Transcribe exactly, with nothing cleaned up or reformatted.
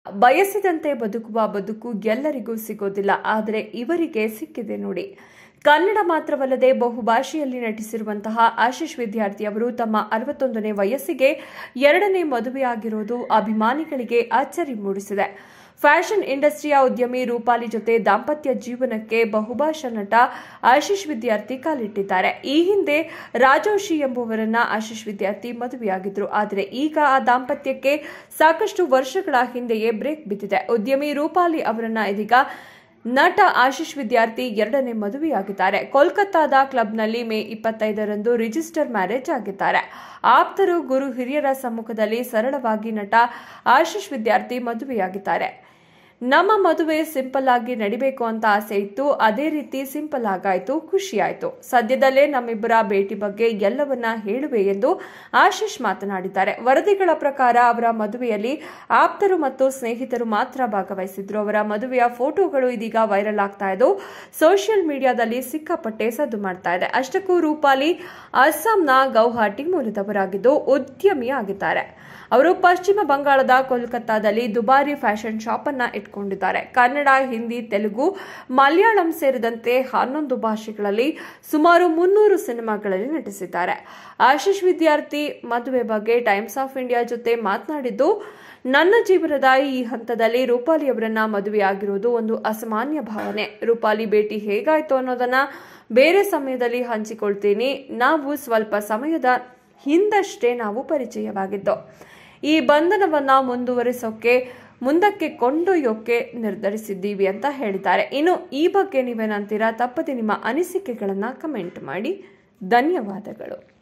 ಬಯಸಿದಂತೆ ಬದುಕುವ ಬದುಕು ಎಲ್ಲರಿಗೂ ಸಿಗೋದಿಲ್ಲ, ಆದರೆ ಇವರಿಗೆ ಸಿಕ್ಕಿದೆ ನೋಡಿ. ಕನ್ನಡ ಮಾತ್ರವಲ್ಲದೆ ಬಹುಭಾಷೆಯಲ್ಲಿ ನಟಿಸಿರುವಂತಹ ಆಶೀಶ್ ವಿದ್ಯಾರ್ಥಿ ಅವರು ತಮ್ಮ ಅರವತ್ತೊಂದನೇ ವಯಸ್ಸಿಗೆ ಎರಡನೇ ಮದುವೆಯಾಗಿರೋದು ಅಭಿಮಾನಿಗಳಿಗೆ ಅಚ್ಚರಿ ಮೂಡಿಸಿದೆ. ಫ್ಯಾಷನ್ ಇಂಡಸ್ಟ್ರಿಯ ಉದ್ಯಮಿ ರೂಪಾಲಿ ಜೊತೆ ದಾಂಪತ್ಯ ಜೀವನಕ್ಕೆ ಬಹುಭಾಷಾ ನಟ ಆಶೀಶ್ ವಿದ್ಯಾರ್ಥಿ ಕಾಲಿಟ್ಟಿದ್ದಾರೆ. ಈ ಹಿಂದೆ ರಾಜೋಶಿ ಎಂಬುವರನ್ನ ಆಶೀಶ್ ವಿದ್ಯಾರ್ಥಿ ಮದುವೆಯಾಗಿದ್ರು. ಆದರೆ ಈಗ ಆ ದಾಂಪತ್ಯಕ್ಕೆ ಸಾಕಷ್ಟು ವರ್ಷಗಳ ಹಿಂದೆಯೇ ಬ್ರೇಕ್ ಬಿದ್ದಿದೆ. ಉದ್ಯಮಿ ರೂಪಾಲಿ ಅವರನ್ನ ಇದೀಗ ನಟ ಆಶೀಶ್ ವಿದ್ಯಾರ್ಥಿ ಎರಡನೇ ಮದುವೆಯಾಗಿದ್ದಾರೆ. ಕೋಲ್ಕತ್ತಾದ ಕ್ಲಬ್ನಲ್ಲಿ ಮೇ ಇಪ್ಪತ್ತೈದರಂದು ರಿಜಿಸ್ಟರ್ ಮ್ಯಾರೇಜ್ ಆಗಿದ್ದಾರೆ. ಆಪ್ತರು, ಗುರು ಹಿರಿಯರ ಸಮ್ಮುಖದಲ್ಲಿ ಸರಳವಾಗಿ ನಟ ಆಶೀಶ್ ವಿದ್ಯಾರ್ಥಿ ಮದುವೆಯಾಗಿದ್ದಾರೆ. ನಮ್ಮ ಮದುವೆ ಸಿಂಪಲ್ ಆಗಿ ನಡಿಬೇಕು ಅಂತ ಆಸೆ ಇತ್ತು, ಅದೇ ರೀತಿ ಸಿಂಪಲ್ ಆಗಾಯ್ತು, ಖುಷಿಯಾಯ್ತು. ಸದ್ಯದಲ್ಲೇ ನಮ್ಮಿಬ್ಬರ ಭೇಟಿ ಬಗ್ಗೆ ಎಲ್ಲವನ್ನ ಹೇಳುವೆ ಎಂದು ಆಶೀಶ್ ಮಾತನಾಡಿದ್ದಾರೆ. ವರದಿಗಳ ಪ್ರಕಾರ ಅವರ ಮದುವೆಯಲ್ಲಿ ಆಪ್ತರು ಮತ್ತು ಸ್ನೇಹಿತರು ಮಾತ್ರ ಭಾಗವಹಿಸಿದ್ರು. ಅವರ ಮದುವೆಯ ಫೋಟೋಗಳು ಇದೀಗ ವೈರಲ್ ಆಗ್ತಾ ಇದ್ದು ಸೋಷಿಯಲ್ ಮೀಡಿಯಾದಲ್ಲಿ ಸಿಕ್ಕಾಪಟ್ಟೆ ಸದ್ದು ಮಾಡ್ತಾ ಇದೆ. ಅಷ್ಟಕ್ಕೂ ರೂಪಾಲಿ ಅಸ್ಸಾಂನ ಗೌಹಾಟಿ ಮೂಲದವರಾಗಿದ್ದು ಉದ್ಯಮಿ ಆಗಿದ್ದಾರೆ. ಅವರು ಪಶ್ಚಿಮ ಬಂಗಾಳದ ಕೋಲ್ಕತ್ತಾದಲ್ಲಿ ದುಬಾರಿ ಫ್ಯಾಷನ್ ಶಾಪ್ ಅನ್ನ ಇಟ್ಕೊಂಡಿದ್ದಾರೆ. ಕನ್ನಡ, ಹಿಂದಿ, ತೆಲುಗು, ಮಲಯಾಳಂ ಸೇರಿದಂತೆ ಹನ್ನೊಂದು ಭಾಷೆಗಳಲ್ಲಿ ಸುಮಾರು ಮುನ್ನೂರು ಸಿನಿಮಾಗಳಲ್ಲಿ ನಟಿಸಿದ್ದಾರೆ. ಆಶೀಶ್ ವಿದ್ಯಾರ್ಥಿ ಮದುವೆ ಬಗ್ಗೆ ಟೈಮ್ಸ್ ಆಫ್ ಇಂಡಿಯಾ ಜೊತೆ ಮಾತನಾಡಿದ್ದು, ನನ್ನ ಜೀವನದ ಈ ಹಂತದಲ್ಲಿ ರೂಪಾಲಿ ಅವರನ್ನ ಮದುವೆಯಾಗಿರುವುದು ಒಂದು ಅಸಾಮಾನ್ಯ ಭಾವನೆ. ರೂಪಾಲಿ ಭೇಟಿ ಹೇಗಾಯ್ತು ಅನ್ನೋದನ್ನ ಬೇರೆ ಸಮಯದಲ್ಲಿ ಹಂಚಿಕೊಳ್ತೀನಿ. ನಾವು ಸ್ವಲ್ಪ ಸಮಯದ ಹಿಂದಷ್ಟೇ ನಾವು ಪರಿಚಯವಾಗಿದ್ದು ಈ ಬಂಧನವನ್ನ ಮುಂದುವರಿಸೋಕೆ ಮುಂದಕ್ಕೆ ಕೊಂಡೊಯ್ಯೋಕೆ ನಿರ್ಧರಿಸಿದ್ದೀವಿ ಅಂತ ಹೇಳಿದ್ದಾರೆ. ಇನ್ನು ಈ ಬಗ್ಗೆ ನೀವೇನಂತೀರಾ? ತಪ್ಪದೆ ನಿಮ್ಮ ಅನಿಸಿಕೆಗಳನ್ನ ಕಮೆಂಟ್ ಮಾಡಿ. ಧನ್ಯವಾದಗಳು.